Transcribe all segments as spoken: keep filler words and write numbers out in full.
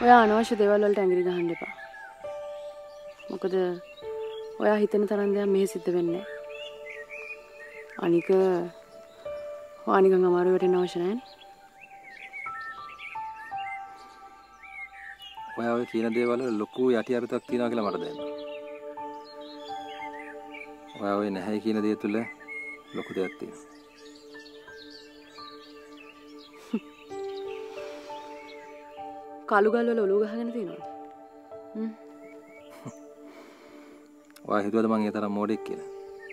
ඔයා අනවශ්‍ය දේවල් වලට ඇඟිලි ගහන්න එපා. මොකද ඔයා හිතන තරම් දෙයක් මෙහෙ සිද්ධ වෙන්නේ නැහැ. අනික ඔයා නිකන් අමාරු වෙන්න අවශ්‍ය නැහැ නේ. ඔයා ඔය කියන දේවල් වල ලොකු යටි අරුතක් තියෙනවා කියලා මට දැනෙනවා. ඔයා ඔය නැහැ කියන දේ තුල ලොකු දෙයක් තියෙනවා. කළු ගල් වල ඔලුව ගහගෙන තියෙනවද? හ්ම්. ඔයා හිතුවද මං ඒ තරම් මෝඩෙක් කියලා?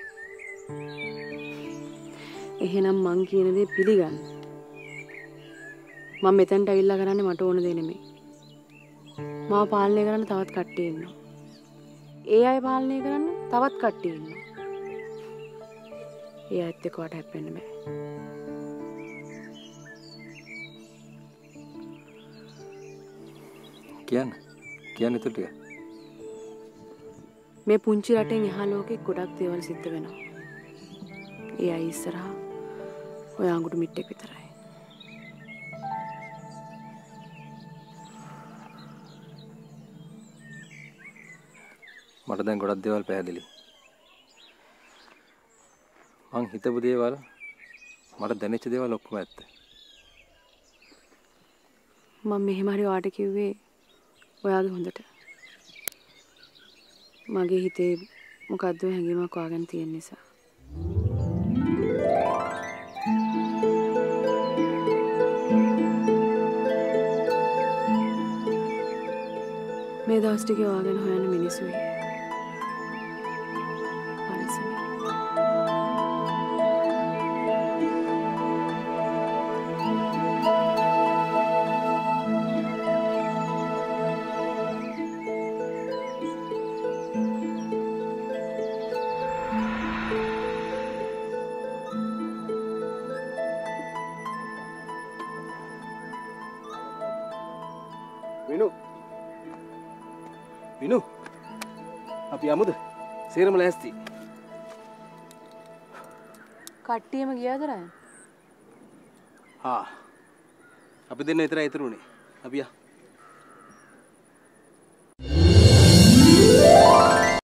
එහෙනම් මං කියන දේ පිළිගන්න. මම මෙතනට ඇවිල්ලා කරන්නේ මට ඕන දේ නෙමෙයි. මාව පාලනය කරන්න තවත් කට්ටිය ඉන්නවා. ඒ අය පාලනය කරන්න තවත් කට්ටිය ඉන්නවා. ඒ අයත් එක්ක වට හැප්පෙන්න බෑ. කියන්න. කියන්න තු ටික. මේ පුංචි රටෙන් එහා ලෝකෙ ගොඩක් දේවල් සිද්ධ වෙනවා. ඒ අය ඉස්සරහා ඔය අඟුරු මිට්ටෙක් විතරයි. මට දැන් ගොඩක් දේවල් පැහැදිලි. මං හිතපු දේවල් මට දැනෙච්ච දේවල් ඔක්කොම ඇත්ත. මම මෙහෙම හරි ඔයාට කිව්වේ ඔයාගේ හොඳට. මගේ හිතේ මොකද්ද හැඟීමක් වාගෙන තියෙන නිසා. මේ දවස් ටිකේ ඔයාගෙන හොයන මිනිස්සුයි. විනු විනු අපි යමුද? සේරම ලෑස්ති. කට්ටියම ගියාද රයන්? හා අපි දෙන්න විතරයි ඉතුරුනේ. අපි යා